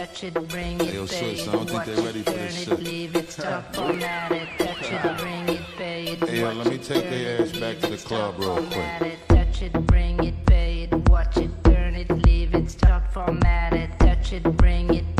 touch it, bring it, yo, pay it, watch it, turn it, leave it, stop, format it, touch it, bring it, pay it, hey, yo, let me take their ass back to the club real quick. Touch it, bring it, pay it, watch it, turn it, leave it, stop, format it, touch it, bring it,